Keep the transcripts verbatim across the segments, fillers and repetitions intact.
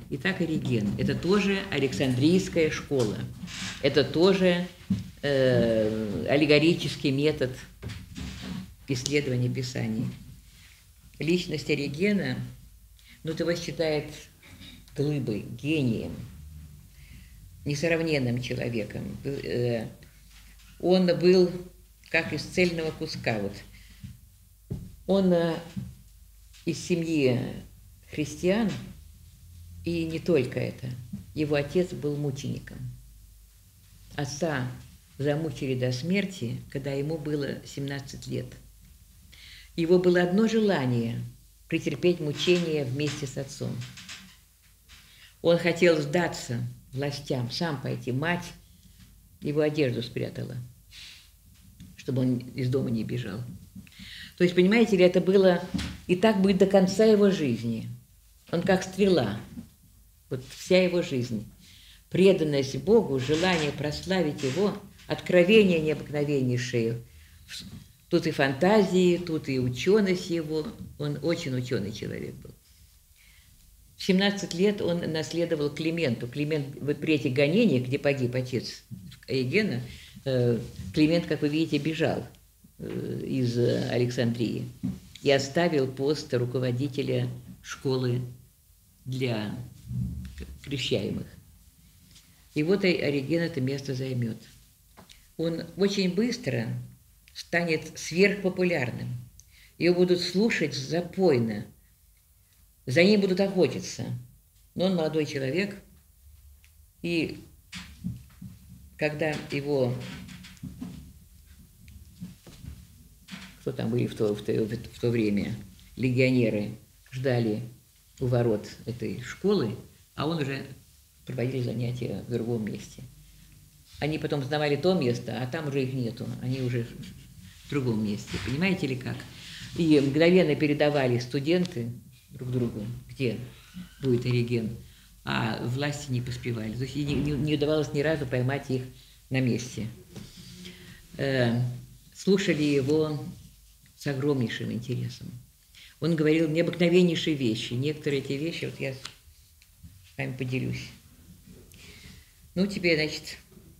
Итак, Ориген – это тоже Александрийская школа, это тоже э, аллегорический метод исследования Писаний. Личность Оригена, ну, его считает глыбой, гением, несравненным человеком. Он был как из цельного куска. Вот. Он из семьи христиан, и не только это. Его отец был мучеником. Отца замучили до смерти, когда ему было семнадцать лет. Его было одно желание – претерпеть мучения вместе с отцом. Он хотел сдаться властям, сам пойти. Мать его одежду спрятала, чтобы он из дома не бежал. То есть, понимаете ли, это было и так будет до конца его жизни. Он как стрела. Вот вся его жизнь. Преданность Богу, желание прославить Его, откровение необыкновеннейшее. Тут и фантазии, тут и ученость его. Он очень ученый человек был. В семнадцать лет он наследовал Клименту. Климент, вот при этих гонениях, где погиб отец Оригена, Климент, как вы видите, бежал из Александрии и оставил пост руководителя школы для крещаемых. И вот Ориген это место займет. Он очень быстро станет сверхпопулярным. Его будут слушать запойно, за ним будут охотиться. Но он молодой человек, и когда его... Кто там были в то, в то, в то время? Легионеры ждали у ворот этой школы, а он уже проводил занятия в другом месте. Они потом сдавали то место, а там уже их нету, они уже в другом месте. Понимаете ли как? И мгновенно передавали студенты друг другу, где будет Ориген, а власти не поспевали. То есть не, не, не удавалось ни разу поймать их на месте. Э, слушали его с огромнейшим интересом. Он говорил необыкновеннейшие вещи. Некоторые эти вещи, вот я с вами поделюсь. Ну, теперь, значит,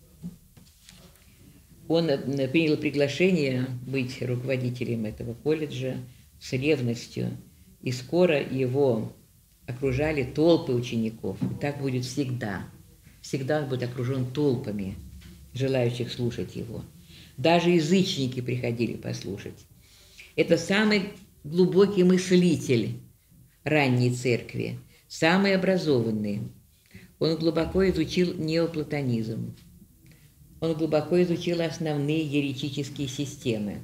он принял приглашение быть руководителем этого колледжа с ревностью, и скоро его окружали толпы учеников. И так будет всегда. Всегда он будет окружен толпами желающих слушать его. Даже язычники приходили послушать. Это самый глубокий мыслитель ранней церкви, самый образованный. Он глубоко изучил неоплатонизм. Он глубоко изучил основные еретические системы.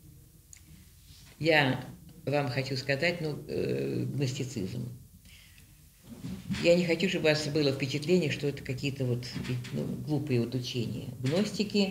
Я вам хочу сказать, ну, э, гностицизм. Я не хочу, чтобы у вас было впечатление, что это какие-то вот, ну, глупые вот учения. Гностики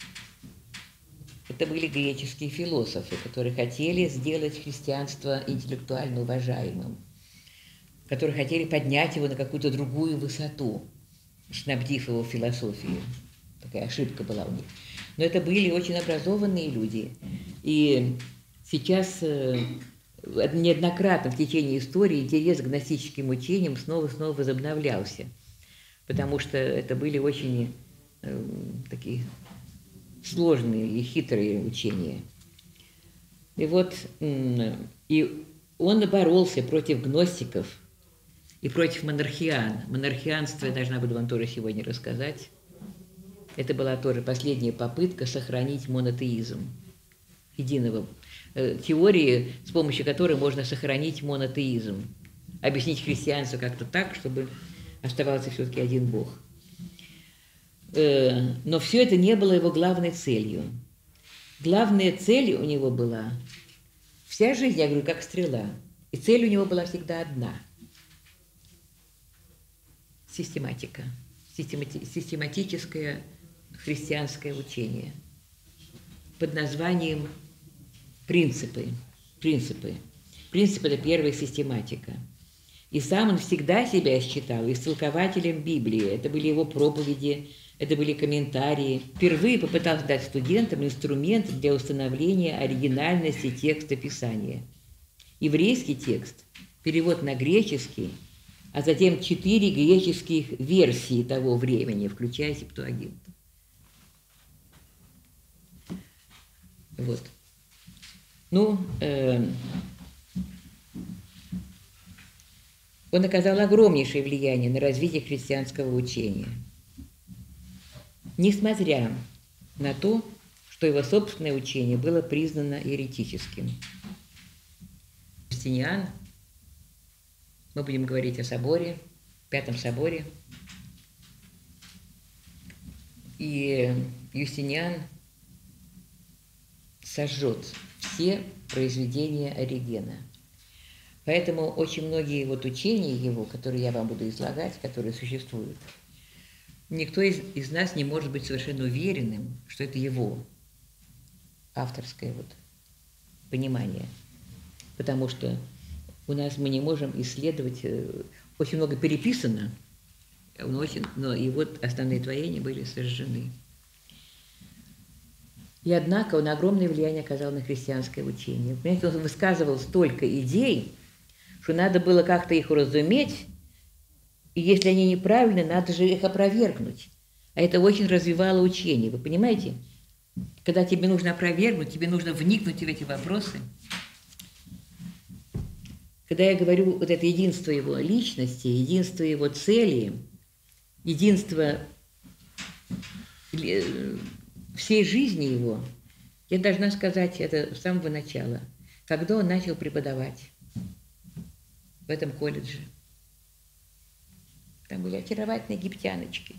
– это были греческие философы, которые хотели сделать христианство интеллектуально уважаемым, которые хотели поднять его на какую-то другую высоту, снабдив его философией. Такая ошибка была у них. Но это были очень образованные люди. И сейчас неоднократно в течение истории интерес к гностическим учениям снова и снова возобновлялся, потому что это были очень э, такие сложные и хитрые учения. И вот э, и он боролся против гностиков и против монархиан. Монархианство я должна буду вам тоже сегодня рассказать. Это была тоже последняя попытка сохранить монотеизм, единого э, теории, с помощью которой можно сохранить монотеизм, объяснить христианство как-то так, чтобы оставался все-таки один Бог. Э, но все это не было его главной целью. Главная цель у него была, вся жизнь, я говорю, как стрела, и цель у него была всегда одна – систематика, системати систематическое христианское учение под названием «Принципы». Принципы. Принцип – это первая систематика. И сам он всегда себя считал истолкователем Библии. Это были его проповеди, это были комментарии. Впервые попытался дать студентам инструмент для установления оригинальности текста Писания. Еврейский текст, перевод на греческий, а затем четыре греческих версии того времени, включая Септуагинту. Вот. Ну, э, он оказал огромнейшее влияние на развитие христианского учения, несмотря на то, что его собственное учение было признано еретическим. Юстиниан, мы будем говорить о соборе, Пятом соборе, и Юстиниан сожжет все произведения Оригена. Поэтому очень многие вот учения его, которые я вам буду излагать, которые существуют, никто из, из нас не может быть совершенно уверенным, что это его авторское вот понимание. Потому что у нас мы не можем исследовать, очень много переписано, но, очень, но и вот основные творения были сожжены. И однако он огромное влияние оказал на христианское учение. Понимаете, он высказывал столько идей, что надо было как-то их уразуметь, и если они неправильны, надо же их опровергнуть. А это очень развивало учение, вы понимаете? Когда тебе нужно опровергнуть, тебе нужно вникнуть в эти вопросы. Когда я говорю вот это единство его личности, единство его цели, единство всей жизни его, я должна сказать это с самого начала, когда он начал преподавать в этом колледже. Там были очаровательные египтяночки,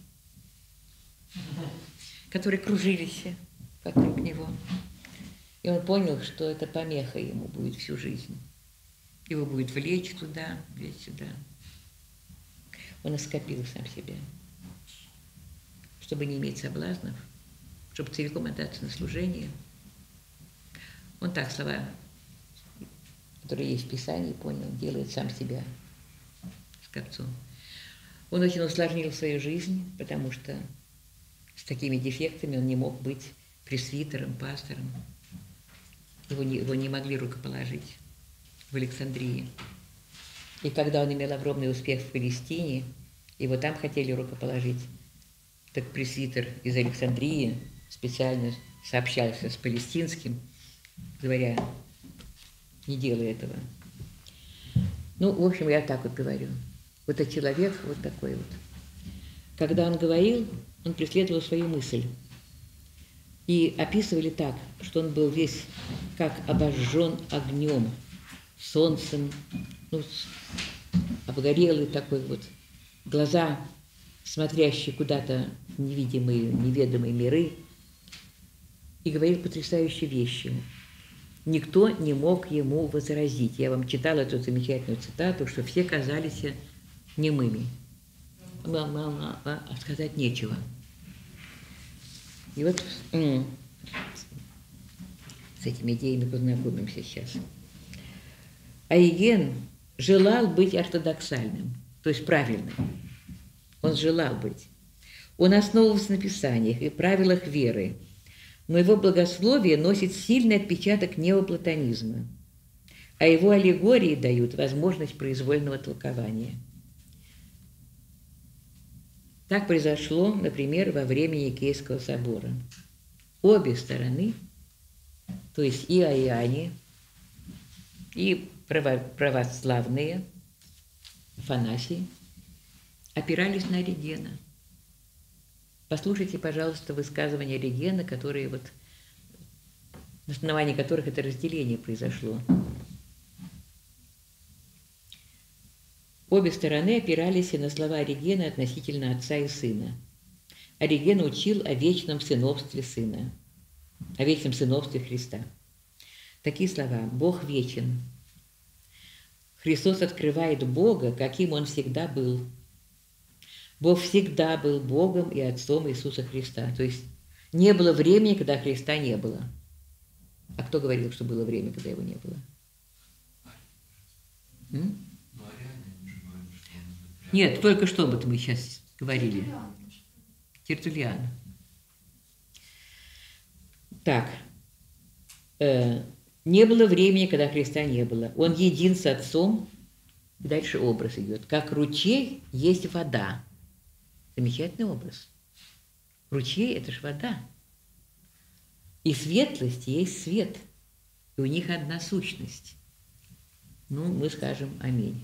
которые кружились вокруг него. И он понял, что это помеха ему будет всю жизнь. Его будет влечь туда, влечь сюда. Он оскопил сам себя, чтобы не иметь соблазнов, чтобы целиком отдаться на служение. Он так слова, которые есть в Писании, понял, делает сам себя скопцом. Он очень усложнил свою жизнь, потому что с такими дефектами он не мог быть пресвитером, пастором. Его не, его не могли рукоположить в Александрии. И когда он имел огромный успех в Палестине, его там хотели рукоположить, так пресвитер из Александрии специально сообщался с палестинским, говоря, не делай этого. Ну, в общем, я так вот говорю. Вот этот человек вот такой вот. Когда он говорил, он преследовал свою мысль. И описывали так, что он был весь как обожжен огнем, солнцем, ну, обгорелый такой вот, глаза, смотрящие куда-то в невидимые, неведомые миры, и говорил потрясающие вещи. Никто не мог ему возразить. Я вам читала эту замечательную цитату, что все казались немыми. А сказать нечего. И вот с этими идеями познакомимся сейчас. Ориген желал быть ортодоксальным, то есть правильным. Он желал быть. Он основывался на Писаниях и правилах веры, но его богословие носит сильный отпечаток неоплатонизма, а его аллегории дают возможность произвольного толкования. Так произошло, например, во время Никейского собора. Обе стороны, то есть и ариане, и православные, Афанасий, опирались на Оригена. Послушайте, пожалуйста, высказывания Оригена, которые вот, на основании которых это разделение произошло. Обе стороны опирались и на слова Оригена относительно отца и сына. Ориген учил о вечном сыновстве сына, о вечном сыновстве Христа. Такие слова: «Бог вечен». Христос открывает Бога, каким Он всегда был. Бог всегда был Богом и Отцом Иисуса Христа. То есть не было времени, когда Христа не было. А кто говорил, что было время, когда Его не было? М? Нет, только что об этом мы сейчас говорили. Тертуллиан. Так. Э, не было времени, когда Христа не было. Он един с Отцом И дальше образ идет. Как ручей есть вода. Замечательный образ. Ручей – это же вода. И светлость есть свет. И у них одна сущность. Ну, мы скажем аминь.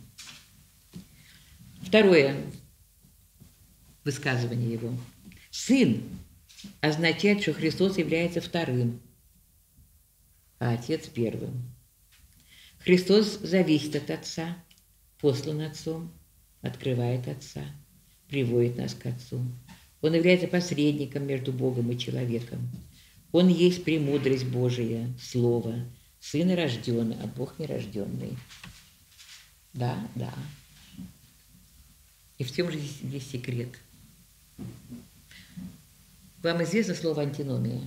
Второе высказывание его. Сын означает, что Христос является вторым, а Отец первым. Христос зависит от Отца, послан Отцом, открывает Отца, приводит нас к Отцу. Он является посредником между Богом и человеком. Он есть премудрость Божия, Слово, Сын рожденный, а Бог нерожденный. Да, да. И в чем же здесь, здесь секрет? Вам известно слово антиномия?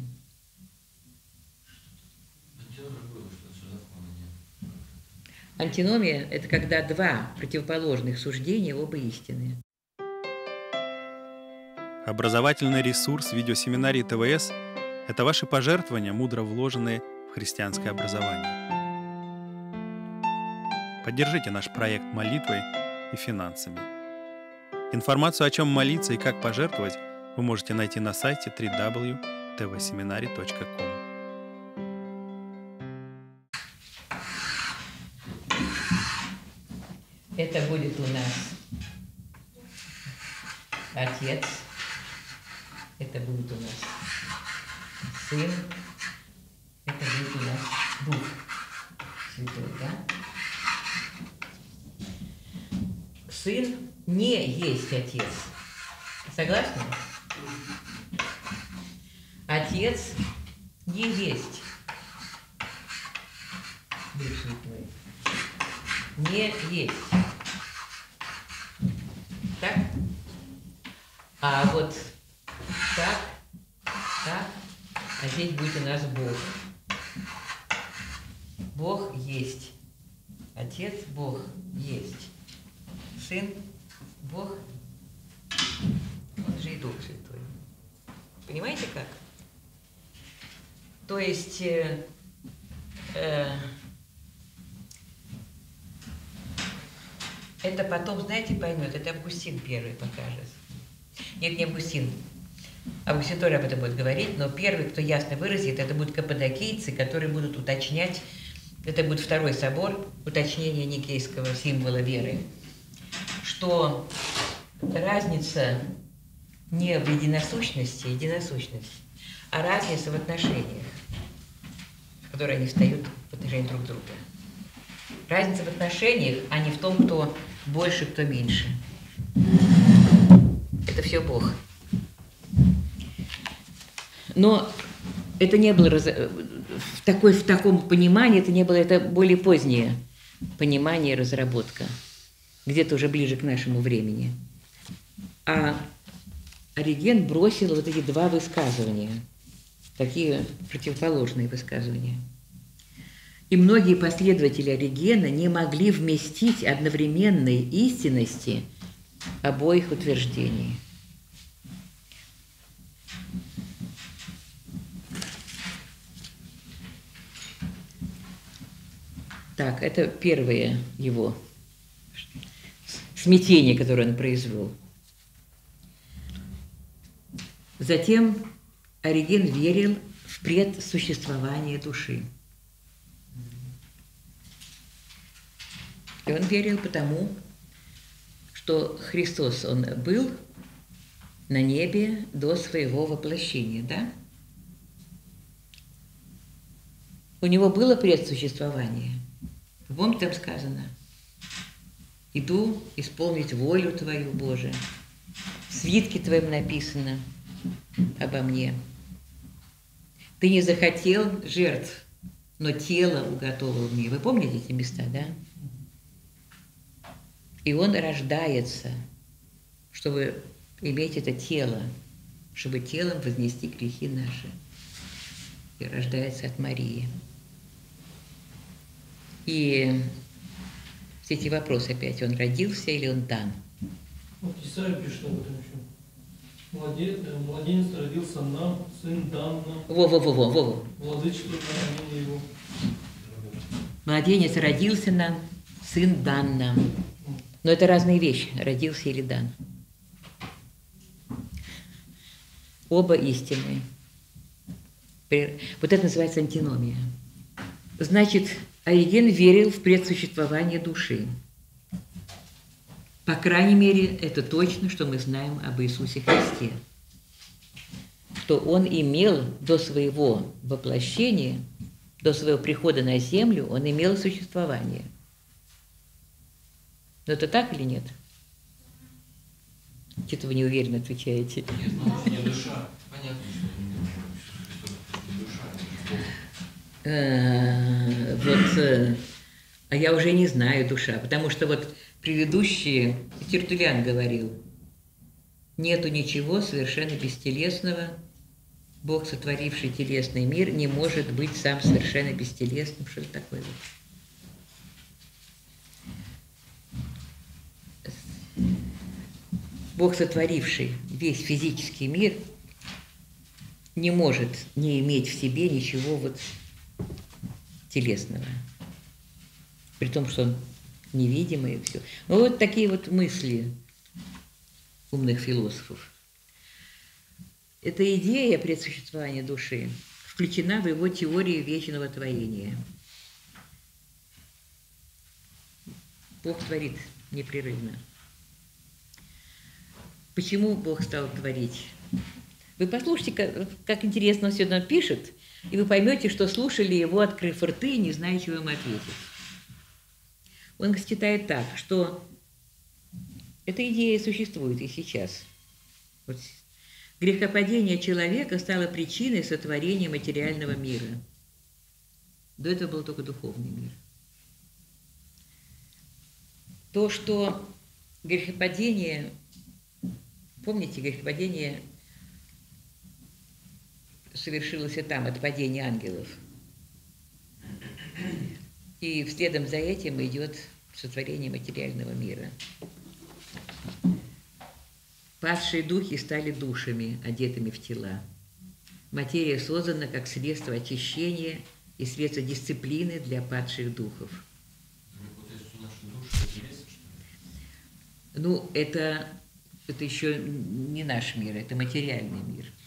Антиномия – это когда два противоположных суждения оба истины. Образовательный ресурс видеосеминарии ТВС – это ваши пожертвования, мудро вложенные в христианское образование. Поддержите наш проект молитвой и финансами. Информацию, о чем молиться и как пожертвовать, вы можете найти на сайте дабл ю дабл ю дабл ю точка тэ вэ семинари точка ком. Это будет у нас Отец, это будет у нас Сын, это будет у нас Дух Святой, да? Сын не есть Отец. Согласны? Отец не есть Дух Святой. Не есть. Так? А вот так, так, а здесь будет у нас Бог. Бог есть. Отец Бог есть. Сын Бог, он же и Дух Святой. Понимаете как? То есть э, э, это потом, знаете, поймет, это Августин первый покажет. Нет, не Августин. Августин тоже об этом будет говорить, но первый, кто ясно выразит, это будут каппадокийцы, которые будут уточнять, это будет второй собор, уточнение никейского символа веры, что разница не в единосущности, единосущность, а разница в отношениях, в которые они встают в отношении друг друга. Разница в отношениях, а не в том, кто больше, кто меньше. Это все Бог. Но это не было раз... в, такой, в таком понимании, это не было, это более позднее понимание и разработка, где-то уже ближе к нашему времени. А Ориген бросил вот эти два высказывания, такие противоположные высказывания. И многие последователи Оригена не могли вместить одновременной истинности обоих утверждений. Так, это первое его смятение, которое он произвел. Затем Ориген верил в предсуществование души. И он верил потому, что Христос, он был на небе до своего воплощения, да? У него было предсуществование. Помните, там сказано: «Иду исполнить волю Твою, Боже». В свитке Твоем написано обо мне. Ты не захотел жертв, но тело уготовил мне. Вы помните эти места, да? И он рождается, чтобы иметь это тело, чтобы телом вознести грехи наши. И рождается от Марии. И все эти вопросы опять: он родился или он дан? Вот Исаия пишет об этом еще. Младенец, младенец родился нам, сын дан нам. Во-во-во-во-во. Владычество на имени его. Младенец родился нам, сын дан нам. Но это разные вещи, родился или дан. Оба истинные. Вот это называется антиномия. Значит, Ориген верил в предсуществование души. По крайней мере, это точно, что мы знаем об Иисусе Христе. Что Он имел до своего воплощения, до своего прихода на землю, Он имел существование. Но это так или нет? Что-то вы неуверенно отвечаете. Нет, ну может не душа. Понятно, что не душа. Вот, а я уже не знаю душа, потому что вот предыдущие, Тертуллиан говорил, нету ничего совершенно бестелесного, Бог, сотворивший телесный мир, не может быть сам совершенно бестелесным, что это такое вот. Бог, сотворивший весь физический мир, не может не иметь в себе ничего вот телесного. При том, что он невидимый и все. Ну вот такие вот мысли умных философов. Эта идея предсуществования души включена в его теорию вечного творения. Бог творит непрерывно. Почему Бог стал творить? Вы послушайте, как, как интересно он все это пишет, и вы поймете, что слушали его, открыв рты, не зная, чего ему ответить. Он считает так, что эта идея существует и сейчас. Вот. Грехопадение человека стало причиной сотворения материального мира. До этого был только духовный мир. То, что грехопадение... Помните, грехопадение совершилось и там, от падения ангелов. И вследом за этим идет сотворение материального мира. Падшие духи стали душами, одетыми в тела. Материя создана как средство очищения и средство дисциплины для падших духов. Ну, это, это еще не наш мир, это материальный мир.